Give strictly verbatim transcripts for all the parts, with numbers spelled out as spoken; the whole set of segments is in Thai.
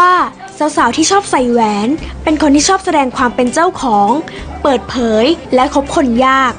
ว่าสาวๆที่ชอบใส่แหวนเป็นคนที่ชอบแสดงความเป็นเจ้าของเปิดเผยและคบคนยาก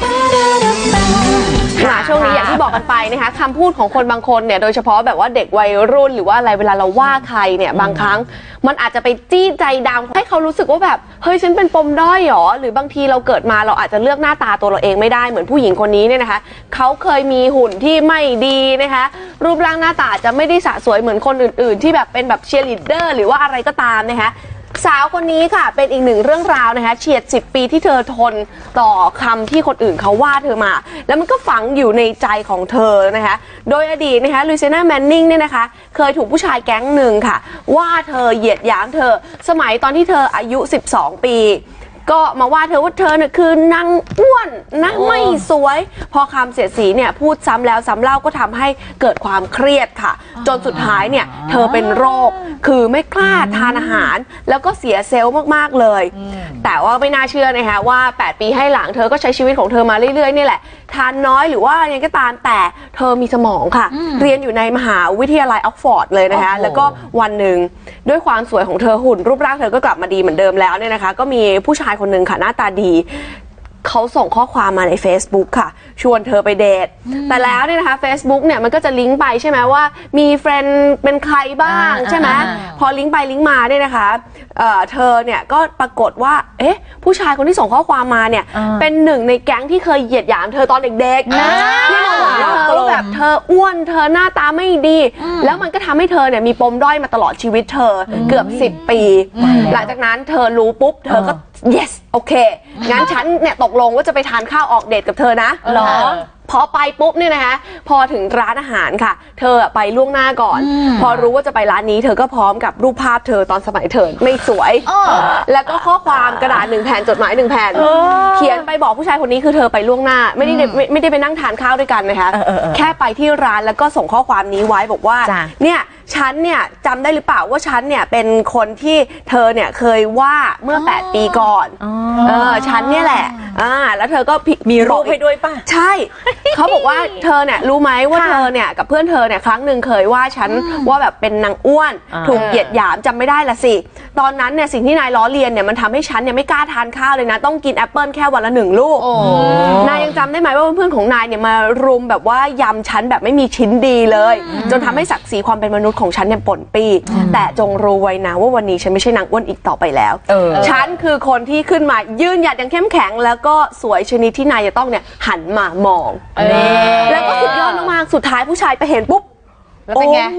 ค่ะช่วงนี้อย่างที่บอกกันไปนะคะคำพูดของคนบางคนเนี่ยโดยเฉพาะแบบว่าเด็กวัยรุ่นหรือว่าอะไรเวลาเราว่าใครเนี่ยบางครั้งมันอาจจะไปจี้ใจดำให้เขารู้สึกว่าแบบเฮ้ยฉันเป็นปมด้อยหรอหรือบางทีเราเกิดมาเราอาจจะเลือกหน้าตาตัวเราเองไม่ได้เหมือนผู้หญิงคนนี้เนี่ยนะคะเขาเคยมีหุ่นที่ไม่ดีนะคะรูปร่างหน้าตาจะไม่ได้สะสวยเหมือนคนอื่นๆที่แบบเป็นแบบเชียร์ลีดเดอร์หรือว่าอะไรก็ตามนะคะสาวคนนี้ค่ะเป็นอีกหนึ่งเรื่องราวนะคะเฉียดสิบปีที่เธอทนต่อคำที่คนอื่นเขาว่าเธอมาแล้วมันก็ฝังอยู่ในใจของเธอนะคะโดยอดีตนะคะลูเซียนาแมนนิงเนี่ยนะคะเคยถูกผู้ชายแก๊งหนึ่งค่ะว่าเธอเหยียดหยามเธอสมัยตอนที่เธออายุสิบสองปีก็มาว่าเธอว่าเธอเนี่ยคือนางอ้วนนางไม่สวยพอคำเสียดสีเนี่ยพูดซ้ำแล้วซ้ำเล่าก็ทำให้เกิดความเครียดค่ะจนสุดท้ายเนี่ยเธอเป็นโรคคือไม่กล้าทานอาหารแล้วก็เสียเซลล์มากๆเลยแต่ว่าไม่น่าเชื่อนะคะว่าแปดปีให้หลังเธอก็ใช้ชีวิตของเธอมาเรื่อยๆนี่แหละทานน้อยหรือว่าอะไรก็ตามแต่เธอมีสมองค่ะเรียนอยู่ในมหาวิทยาลัยออกฟอร์ดเลยนะคะแล้วก็วันหนึ่งด้วยความสวยของเธอหุ่นรูปร่างเธอก็กลับมาดีเหมือนเดิมแล้วเนี่ยนะคะก็มีผู้ชายคนหนึ่งค่ะหน้าตาดีเขาส่งข้อความมาใน Facebook ค่ะชวนเธอไปเดทแต่แล้วเนี่ยนะคะ Facebook เนี่ยมันก็จะลิงก์ไปใช่ไหมว่ามีเฟรนด์เป็นใครบ้างใช่ไหมพอลิงก์ไปลิงก์มาเนี่ยนะคะเอ่อเธอเนี่ยก็ปรากฏว่าเอ๊ะผู้ชายคนที่ส่งข้อความมาเนี่ยเป็นหนึ่งในแก๊งที่เคยเหยียดหยามเธอตอนเด็กๆที่มาบอกว่าเธอแบบเธออ้วนเธอหน้าตาไม่ดีแล้วมันก็ทำให้เธอเนี่ยมีปมด้อยมาตลอดชีวิตเธอเกือบสิบปีหลังจากนั้นเธอรู้ปุ๊บเธอก็ yes โอเคงั้นฉันเนี่ยตกลงว่าจะไปทานข้าวออกเดทกับเธอนะหรอพอไปปุ๊บเนี่ยนะคะพอถึงร้านอาหารค่ะเธอไปล่วงหน้าก่อนพอรู้ว่าจะไปร้านนี้เธอก็พร้อมกับรูปภาพเธอตอนสมัยเธอไม่สวยแล้วก็ข้อความกระดาษหนึ่งแผ่นจดหมายหนึ่งแผ่นเขียนไปบอกผู้ชายคนนี้คือเธอไปล่วงหน้าไม่ได้ไม่ไม่ได้ไปนั่งทานข้าวด้วยกันนะคะแค่ไปที่ร้านแล้วก็ส่งข้อความนี้ไว้บอกว่าเนี่ยฉันเนี่ยจำได้หรือเปล่าว่าฉันเนี่ยเป็นคนที่เธอเนี่ยเคยว่าเมื่อแปดปีก่อนเออฉันเนี่ยแหละอ่าแล้วเธอก็มีรูปให้ด้วยป่ะใช่เขาบอกว่าเธอเนี่ยรู้ไหมว่าเธอเนี่ยกับเพื่อนเธอเนี่ยครั้งหนึ่งเคยว่าฉันว่าแบบเป็นนางอ้วนถูกเหยียดหยามจำไม่ได้ละสิตอนนั้นเนี่ยสิ่งที่นายล้อเลียนเนี่ยมันทำให้ฉันเนี่ยไม่กล้าทานข้าวเลยนะต้องกินแอปเปิลแค่วันละหนึ่งลูกนายยังจำได้ไหมว่าเพื่อนของนายเนี่ยมารุมแบบว่ายำฉันแบบไม่มีชิ้นดีเลยจนทำให้ศักดิ์ศรีความเป็นมนุษย์ของฉันเนี่ยป่นปี้แต่จงรู้ไว้นะว่าวันนี้ฉันไม่ใช่นางอ้วนอีกต่อไปแล้วฉันคือคนที่ขึ้นมายืนหยัดอย่างเข้มแข็งแล้วก็สวยชนิดที่นายจะต้องเนี่ยหันมามองแล้วก็สุดยอดมากๆสุดท้ายผู้ชายไปเห็นปุ๊บโอ้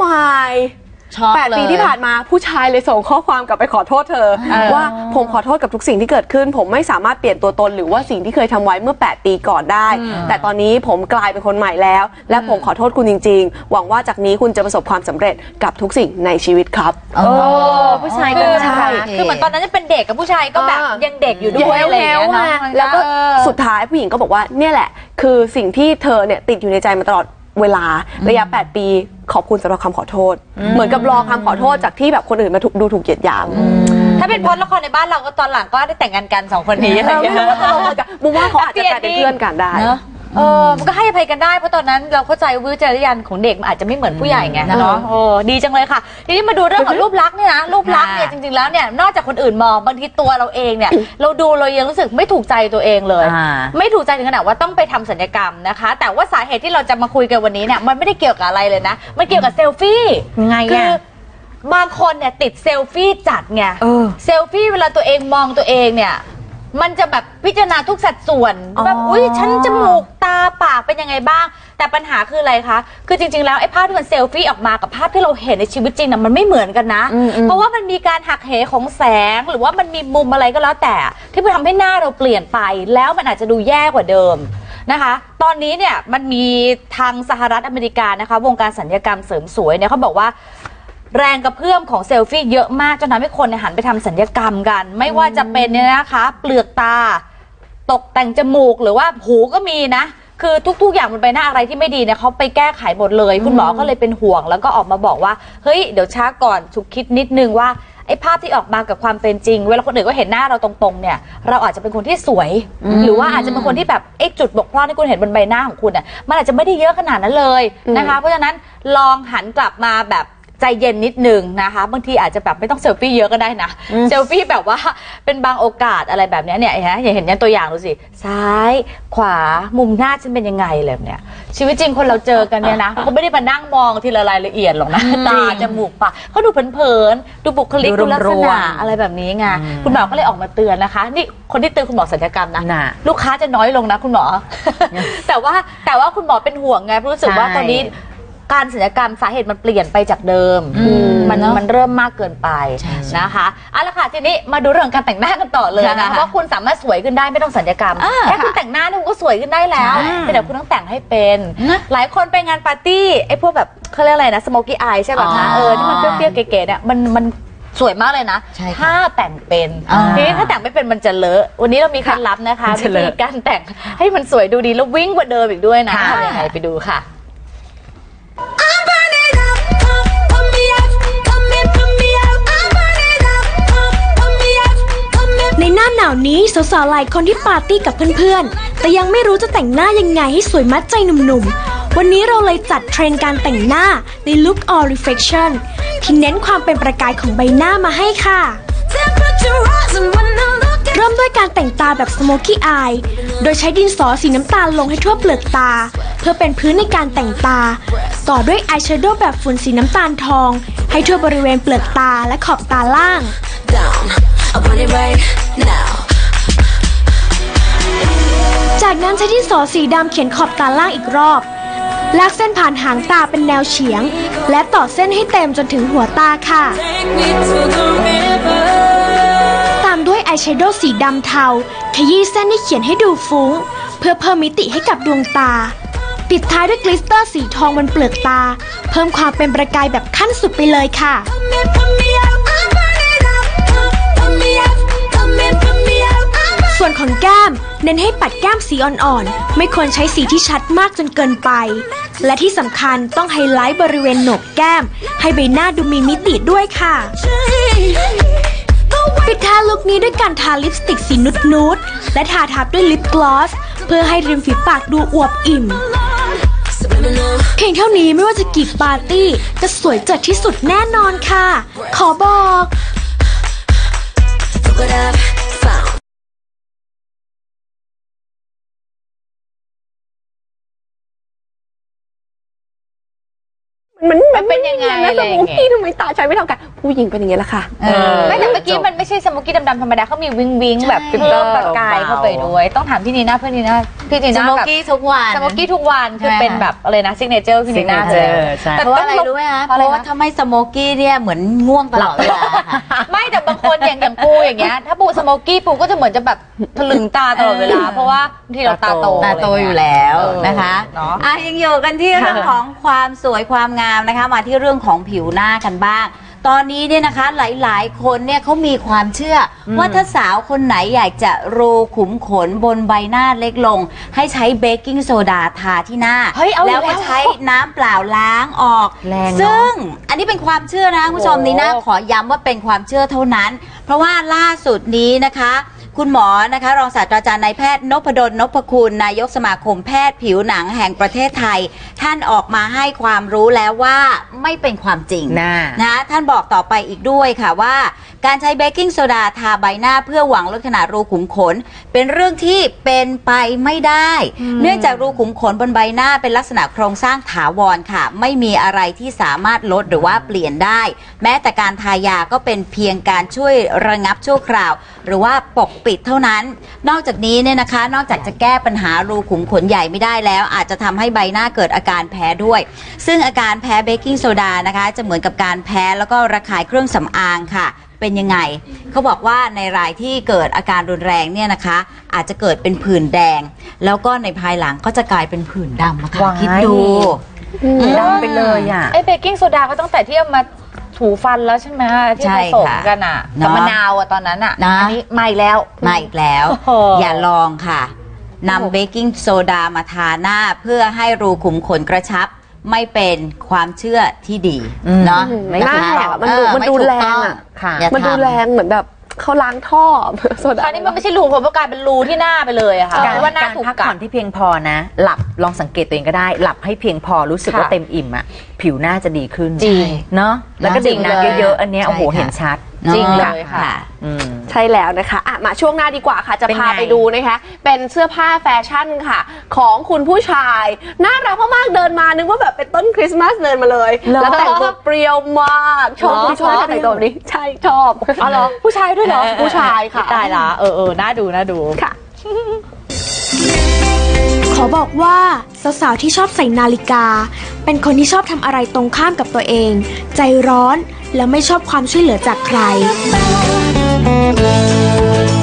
myแปดปีที่ผ่านมาผู้ชายเลยส่งข้อความกลับไปขอโทษเธอว่าผมขอโทษกับทุกสิ่งที่เกิดขึ้นผมไม่สามารถเปลี่ยนตัวตนหรือว่าสิ่งที่เคยทำไว้เมื่อแปดปีก่อนได้แต่ตอนนี้ผมกลายเป็นคนใหม่แล้วและผมขอโทษคุณจริงๆหวังว่าจากนี้คุณจะประสบความสำเร็จกับทุกสิ่งในชีวิตครับโอ้ผู้ชายก็ใช่คือเหมือนตอนนั้นจะเป็นเด็กกับผู้ชายก็แบบยังเด็กอยู่ด้วยอะไรอย่างเงี้ยแล้วก็สุดท้ายผู้หญิงก็บอกว่าเนี่ยแหละคือสิ่งที่เธอเนี่ยติดอยู่ในใจมาตลอดเวลาระยะแปดปีขอบคุณสำหรับคำขอโทษเหมือนกับรอคำขอโทษจากที่แบบคนอื่นมาดูถูกเหยียดหยามถ้าเป็นพล็อตละครในบ้านเราก็ตอนหลังก็ได้แต่งงานกันสองคนนี้อะไรอย่างเงี้ยบุ้งว่าเขาอาจจะกลายเป็นเพื่อนกันได้เออมันก็ให้อภัยกันได้เพราะตอนนั้นเราเข้าใจวิจารณญาณของเด็กมันอาจจะไม่เหมือนผู้ใหญ่ไงเนาะโอ้ดีจังเลยค่ะทีนี้มาดูเรื่องของรูปลักษณ์เนี่ยนะรูปลักษณ์เนี่ยจริงๆแล้วเนี่ยนอกจากคนอื่นมองบางทีตัวเราเองเนี่ยเราดูเรายังรู้สึกไม่ถูกใจตัวเองเลยไม่ถูกใจถึงขนาดว่าต้องไปทำศัลยกรรมนะคะแต่ว่าสาเหตุที่เราจะมาคุยกันวันนี้เนี่ยมันไม่ได้เกี่ยวกับอะไรเลยนะมันเกี่ยวกับเซลฟี่ไงคือบางคนเนี่ยติดเซลฟี่จัดไงเซลฟี่เวลาตัวเองมองตัวเองเนี่ยมันจะแบบพิจารณาทุกสัดส่วนแบบอุ้ยฉันจมูกตาปากเป็นยังไงบ้างแต่ปัญหาคืออะไรคะคือจริงๆแล้วไอ้ภาพที่มันเซลฟี่ออกมากับภาพที่เราเห็นในชีวิตจริงน่ะมันไม่เหมือนกันนะเพราะว่ามันมีการหักเหของแสงหรือว่ามันมีมุมอะไรก็แล้วแต่ที่มันทำให้หน้าเราเปลี่ยนไปแล้วมันอาจจะดูแย่กว่าเดิมนะคะตอนนี้เนี่ยมันมีทางสหรัฐอเมริกานะคะวงการศัลยกรรมเสริมสวยเนี่ยเขาบอกว่าแรงกระเพื่อมของเซลฟี่เยอะมากจนทำให้คนหันไปทำศัลยกรรมกันไม่ว่าจะเป็นเนี่ยนะคะเปลือกตาตกแต่งจมูกหรือว่าหูก็มีนะคือทุกๆอย่างบนใบหน้าอะไรที่ไม่ดีเนี่ยเขาไปแก้ไขหมดเลยคุณหมอก็เลยเป็นห่วงแล้วก็ออกมาบอกว่าเฮ้ยเดี๋ยวช้าก่อนฉุกคิดนิดนึงว่าไอ้ภาพที่ออกมากับความเป็นจริงเวลาคนอื่นก็เห็นหน้าเราตรงๆเนี่ยเราอาจจะเป็นคนที่สวยหรือว่าอาจจะเป็นคนที่แบบไอ้จุดบกพร่องที่คุณเห็นบนใบหน้าของคุณเนี่ยมันอาจจะไม่ได้เยอะขนาดนั้นเลยนะคะเพราะฉะนั้นลองหันกลับมาแบบใจเย็นนิดนึงนะคะบางทีอาจจะแบบไม่ต้องเซลฟี่เยอะก็ได้นะเซลฟี่แบบว่าเป็นบางโอกาสอะไรแบบนี้เนี่ยฮะอย่าเห็นยันตัวอย่างดูสิซ้ายขวามุมหน้าฉันเป็นยังไงอะไรแบบเนี้ยชีวิตจริงคนเราเจอกันเนี่ยนะเขาไม่ได้มานั่งมองทีละรายละเอียดหรอกนะตาจมูกปากเขาดูเผินๆดูบุคลิกดูลักษณะอะไรแบบนี้ไงคุณหมอก็เลยออกมาเตือนนะคะนี่คนที่เตือนคุณหมอศัลยกรรมนะลูกค้าจะน้อยลงนะคุณหมอ แต่ว่าแต่ว่าคุณหมอเป็นห่วงไงเพราะรู้สึกว่าตอนนี้การศัลยกรรมสาเหตุมันเปลี่ยนไปจากเดิมมันมันเริ่มมากเกินไปนะคะเอาละค่ะทีนี้มาดูเรื่องการแต่งหน้ากันต่อเลยนะว่าคุณสามารถสวยขึ้นได้ไม่ต้องศัลยกรรมแค่คุณแต่งหน้าเนี่ยคุณก็สวยขึ้นได้แล้วแต่เดี๋ยวคุณต้องแต่งให้เป็นหลายคนไปงานปาร์ตี้ไอ้พวกแบบเขาเรียกอะไรนะสโมกี้อายใช่ป่ะคะเออที่มันเปรี้ยวๆเก๋ๆเนี่ยมันมันสวยมากเลยนะถ้าแต่งเป็นทีนี้ถ้าแต่งไม่เป็นมันจะเลอะวันนี้เรามีเคล็ดลับนะคะวิธีการแต่งให้มันสวยดูดีแล้ววิ่งกว่าเดิมอีกด้วยนะทำยังไงไปดูค่ะในหน้าหนาวนี้สาวๆหลายคนที่ปาร์ตี้กับเพื่อนๆแต่ยังไม่รู้จะแต่งหน้ายังไงให้สวยมัดใจหนุ่มๆวันนี้เราเลยจัดเทรนด์การแต่งหน้าใน Look All Reflection ที่เน้นความเป็นประกายของใบหน้ามาให้ค่ะเริ่มด้วยการแต่งตาแบบ Smoky Eye โดยใช้ดินสอสีน้ำตาลลงให้ทั่วเปลือกตาเพื่อเป็นพื้นในการแต่งตาต่อด้วยอายแชโดว์แบบฝุ่นสีน้ำตาลทองให้ทั่วบริเวณเปลือกตาและขอบตาล่างจากนั้นใช้ดินสอสีดำเขียนขอบตาล่างอีกรอบลากเส้นผ่านหางตาเป็นแนวเฉียงและต่อเส้นให้เต็มจนถึงหัวตาค่ะตามด้วยอายแชโดว์สีดำเทาขยี้เส้นให้เขียนให้ดูฟุ้งเพื่อเพิ่มมิติให้กับดวงตาปิดท้ายด้วยกลิสเตอร์สีทองบนเปลือกตาเพิ่มความเป็นประกายแบบขั้นสุดไปเลยค่ะส่วนของแก้มเน้นให้ปัดแก้มสีอ่อนๆไม่ควรใช้สีที่ชัดมากจนเกินไปและที่สำคัญต้องไฮไลท์บริเวณโหนกแก้มให้ใบหน้าดูมีมิติด้วยค่ะปิดท้ายลุคนี้ด้วยการทาลิปสติกสีนุดๆและทาทับด้วยลิปกลอสเพื่อให้ริมฝีปากดูอวบอิ่มเพียงเท่านี้ไม่ว่าจะกี่ปาร์ตี้จะสวยเจิดที่สุดแน่นอนค่ะขอบอกมันมันเป็นยังไงนะสโมกี้ทำไมตาใช้ไม่เท่ากันผู้หญิงเป็นอย่างนี้แหละค่ะไม่แต่เมื่อกี้มันไม่ใช่สโมกี้ดำๆธรรมดาเขามีวิงวิงแบบเพิ่มประกายเข้าไปด้วยต้องถามพี่นีน่าเพื่อนนีน่าพี่นีน่าสโมกี้ทุกวันสโมกี้ทุกวันคือเป็นแบบอะไรนะซิกเนเจอร์พี่นีน่าแต่เพราะอะไรรู้ไหมคะเพราะว่าถ้าไม่สโมกี้เนี่ยเหมือนง่วงตลอดเวลาไม่แต่บางคนอย่างอย่างปูอย่างเงี้ยถ้าปูสโมกี้ปูก็จะเหมือนจะแบบถลึงตาตลอดเวลาเพราะว่าที่เราตาโตตาโตอยู่แล้วนะคะอ่ะยังอยู่กันที่เรื่องของความสวยความงามนะคะมาที่เรื่องของผิวหน้ากันบ้างตอนนี้เนี่ยนะคะหลายๆคนเนี่ยเขามีความเชื่อว่าถ้าสาวคนไหนอยากจะรูขุมขนบนใบหน้าเล็กลงให้ใช้เบกกิ้งโซดาทาที่หน้าแล้วก็ใช้น้ำเปล่าล้างออกซึ่งอันนี้เป็นความเชื่อนะคุณผู้ชมนี่นะขอย้ำว่าเป็นความเชื่อเท่านั้นเพราะว่าล่าสุดนี้นะคะคุณหมอนะคะรองศาสตราจารย์นายแพทย์นพดลนพคุณนายกสมาคมแพทย์ผิวหนังแห่งประเทศไทยท่านออกมาให้ความรู้แล้วว่าไม่เป็นความจริงนะนะท่านบอกต่อไปอีกด้วยค่ะว่าการใช้เบกกิ้งโซดาทาใบหน้าเพื่อหวังลดขนาดรูขุมขนเป็นเรื่องที่เป็นไปไม่ได้เนื่องจากรูขุมขนบนใบหน้าเป็นลักษณะโครงสร้างถาวรค่ะไม่มีอะไรที่สามารถลดหรือว่าเปลี่ยนได้แม้แต่การทายาก็เป็นเพียงการช่วยระงับชั่วคราวหรือว่าปกปิดเท่านั้นนอกจากนี้เนี่ยนะคะนอกจากจะแก้ปัญหารูขุมขนใหญ่ไม่ได้แล้วอาจจะทำให้ใบหน้าเกิดอาการแพ้ด้วยซึ่งอาการแพ้เบกกิ้งโซดานะคะจะเหมือนกับการแพ้แล้วก็ระคายเครื่องสำอางค่ะเป็นยังไงเขาบอกว่าในรายที่เกิดอาการรุนแรงเนี่ยนะคะอาจจะเกิดเป็นผื่นแดงแล้วก็ในภายหลังก็จะกลายเป็นผื่นดำค่ะคิดดูดำไปเลยอ่ะไอ้เบกกิ้งโซดาก็ตั้งแต่ที่เอามาถูฟันแล้วใช่ไหมที่ผสมกันอ่ะกับมะนาวอ่ะตอนนั้นอ่ะอันนี้มาอีกแล้วมาอีกแล้วอย่าลองค่ะนำเบกกิ้งโซดามาทาหน้าเพื่อให้รูขุมขนกระชับไม่เป็นความเชื่อที่ดีเนาะหน้าแหกมันดูมันดูแรงอ่ะมันดูแรงเหมือนแบบเขาล้างท่อโซดาคราวนี้มันไม่ใช่รูเพราะกลายเป็นรูที่หน้าไปเลยอะค่ะการว่าหน้าการถูกพักกัผ่อดนที่เพียงพอนะ หลับลองสังเกตตัวเองก็ได้ หลับให้เพียงพอรู้สึกว่าค่ะเต็มอิ่มอะผิวหน้าจะดีขึ้นจริงเนาะแล้วก็จริดื่งมเลยน้ำเยอะๆอันเนี้ยใช่โอ้โหค่ะเห็นชัดจริงเนาะเลยค่ะอืมใช่แล้วนะคะอ่ะมาช่วงหน้าดีกว่าค่ะ จะเป็นพาไงไปดูนะคะ เป็นเสื้อผ้าแฟชั่นค่ะ ของคุณผู้ชาย น่ารักมากๆเดินมานึกว่าแบบเป็นต้นคริสต์มาสเดินมาเลย แล้วแต่งตัวเปรี้ยวมากชอบเหรอผู้ชายแต่งตัวแบบนี้ใช่ชอบอ๋อเหรอผู้ชายด้วยเหรอผู้ชายค่ะตายละเออเออน่าดูน่าดูค่ะขอบอกว่าสาวๆที่ชอบใส่นาฬิกา เป็นคนที่ชอบทำอะไรตรงข้ามกับตัวเอง ใจร้อนและไม่ชอบความช่วยเหลือจากใคร